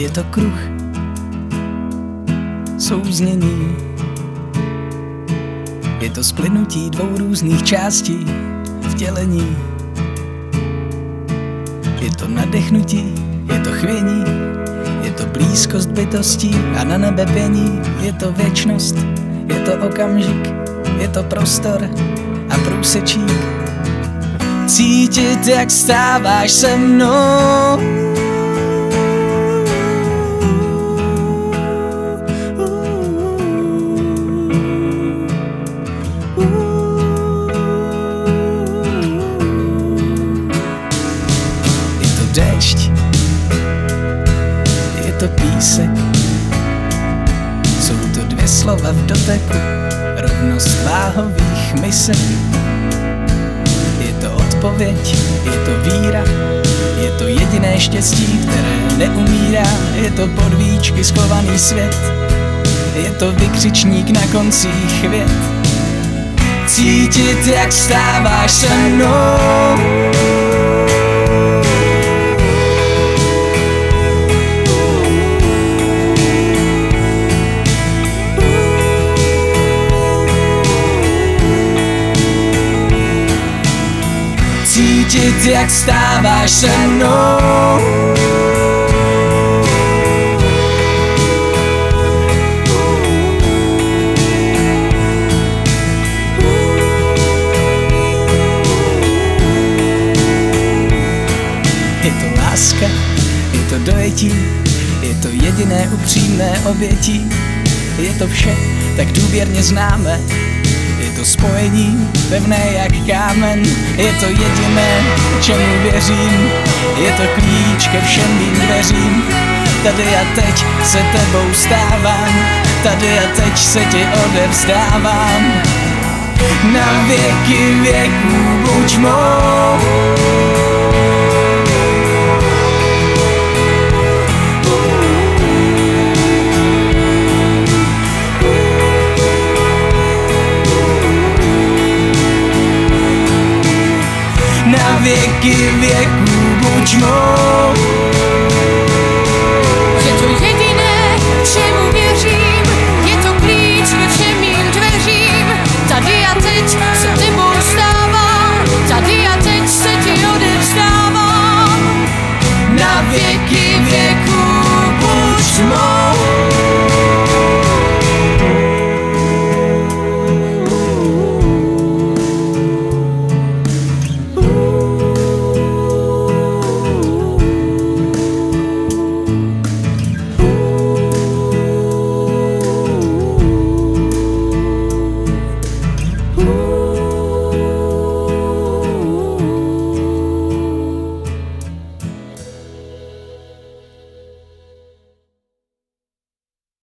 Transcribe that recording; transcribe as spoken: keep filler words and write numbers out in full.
Je to kruh souznění, je to splynutí dvou různých částí vtělení. Je to nadechnutí, je to chvění, je to blízkost bytostí a na nebe pění. Je to věčnost, je to okamžik, je to prostor a průsečík. Cítit, jak stáváš se mnou, déšť, je to písek, jsou to dvě slova v doteku, rovnost váhových misek. Je to odpověď, je to víra, je to jediné štěstí, které neumírá. Je to podvíčky schovaný svět, je to vykřičník na koncích vět. Cítit, jak stáváš se mnou, cítit, jak stáváš se mnou. Je to láska, je to dojetí, je to jediné upřímné obětí. Je to vše tak důvěrně známé, je to spojení pevné jak kámen. Je to jediné, čemu věřím, je to klíč ke všem mým dveřím. Tady a teď se tebou stávám, tady a teď se ti odevzdávám. Na věky věků buď mou.